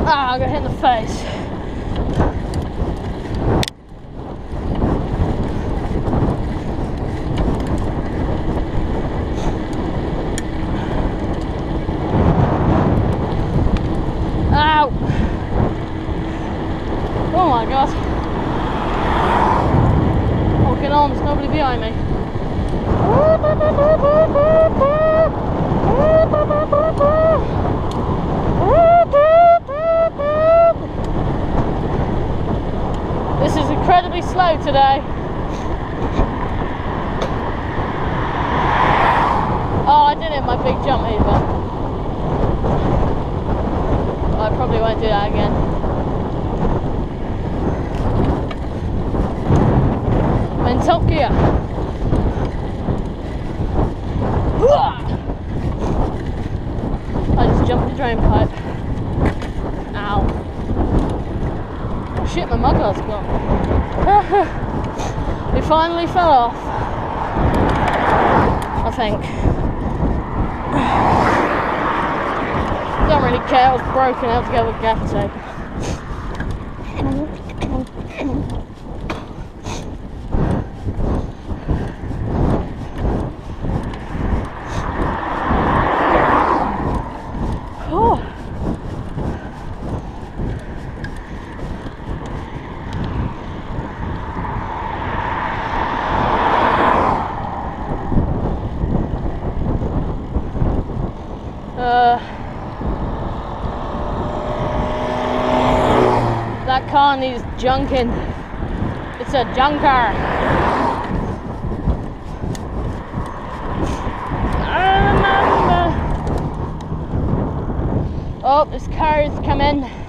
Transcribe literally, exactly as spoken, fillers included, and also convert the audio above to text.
Ah, I got hit in the face. Ow! Oh my god. Walking on, there's nobody behind me. This is incredibly slow today. Oh, I didn't hit my big jump either. I probably won't do that again. I'm in top gear. I just jumped the drain pipe. Ow. Oh shit, my mudguard's gone. It finally fell off. I think. Don't really care, it was broken out together with gaffer tape. Oh. Uh, that car needs junking. It's a junker. I remember. Oh, this car is coming.